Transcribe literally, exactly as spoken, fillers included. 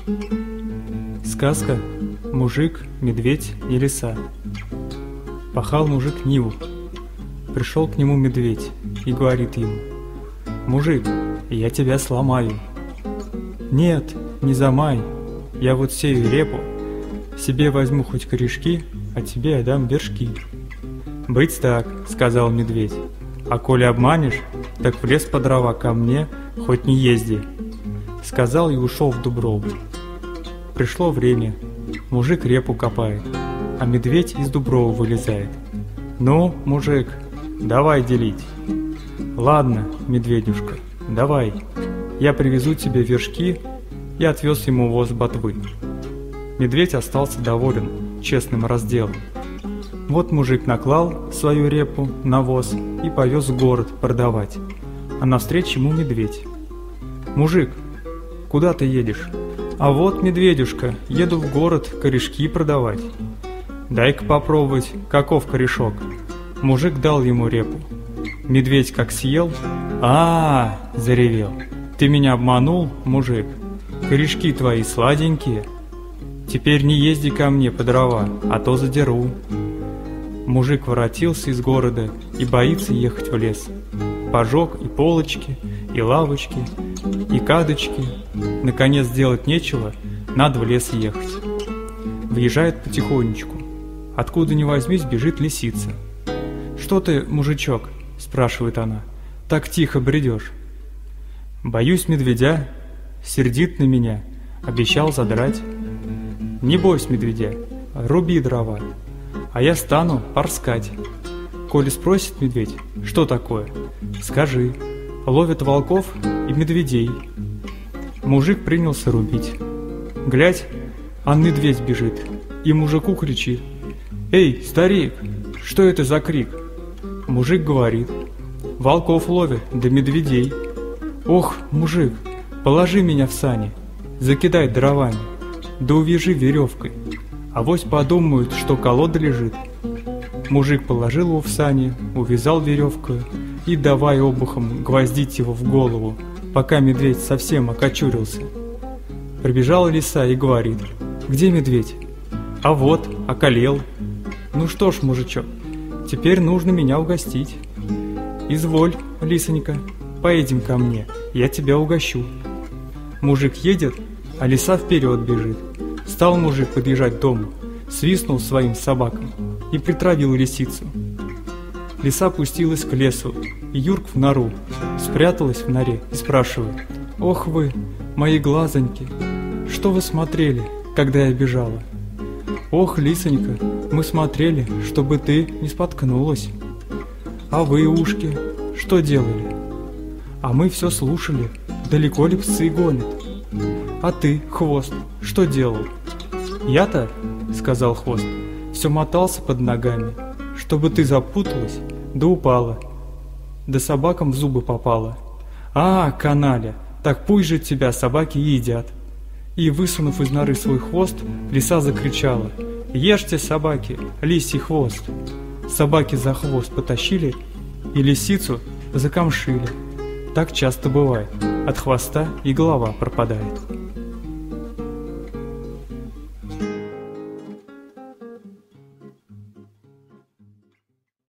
Сказка «Мужик, медведь и лиса». Пахал мужик ниву. Пришел к нему медведь и говорит ему: «Мужик, я тебя сломаю». «Нет, не замай, я вот сею репу, себе возьму хоть корешки, а тебе отдам вершки». «Быть так», — сказал медведь, «а коли обманешь, так в лес по дрова ко мне хоть не езди». Сказал и ушел в дуброву. Пришло время, мужик репу копает, а медведь из дубровы вылезает. «Ну, мужик, давай делить». «Ладно, медведюшка, давай, я привезу тебе вершки». И отвез ему воз ботвы. Медведь остался доволен честным разделом. Вот мужик наклал свою репу на воз и повез в город продавать, а навстречу ему медведь. «Мужик, куда ты едешь?» «А вот, медведюшка, еду в город корешки продавать». «Дай-ка попробовать, каков корешок». Мужик дал ему репу. Медведь как съел, а, -а, -а заревел: «Ты меня обманул, мужик, корешки твои сладенькие, теперь не езди ко мне по дрова, а то задеру». Мужик воротился из города и боится ехать в лес. Пожег и полочки, и лавочки, и кадочки. Наконец делать нечего, надо в лес ехать. Въезжает потихонечку. Откуда ни возьмись, бежит лисица. «Что ты, мужичок?» – спрашивает она. «Так тихо бредешь». «Боюсь медведя, сердит на меня, обещал задрать». «Не бойся медведя, руби дрова, а я стану порскать». Коли спросит медведь, что такое, скажи: ловят волков и медведей. Мужик принялся рубить. Глядь, а медведь бежит и мужику кричит: «Эй, старик, что это за крик?» Мужик говорит: «Волков ловят, да медведей». «Ох, мужик, положи меня в сани, закидай дровами, да увяжи веревкой, авось подумают, что колода лежит». Мужик положил его в сани, увязал веревкой и давай обухом гвоздить его в голову, пока медведь совсем окочурился. Прибежала лиса и говорит: «Где медведь?» «А вот, околел». «Ну что ж, мужичок, теперь нужно меня угостить». «Изволь, лисонька, поедем ко мне, я тебя угощу». Мужик едет, а лиса вперед бежит. Стал мужик подъезжать к дому, свистнул своим собакам и притравил лисицу. Лиса пустилась к лесу, и Юрк в нору, спряталась в норе и спрашивает: «Ох вы, мои глазоньки, что вы смотрели, когда я бежала?» «Ох, лисонька, мы смотрели, чтобы ты не споткнулась». «А вы, ушки, что делали?» «А мы все слушали, далеко ли псы гонят». «А ты, хвост, что делал?» «Я-то, — сказал хвост, — все мотался под ногами, чтобы ты запуталась, да упала, да собакам в зубы попала». «А, каналя, так пусть же тебя собаки едят». И, высунув из норы свой хвост, лиса закричала: «Ешьте, собаки, лисий хвост!» Собаки за хвост потащили и лисицу закамшили. Так часто бывает, от хвоста и голова пропадает.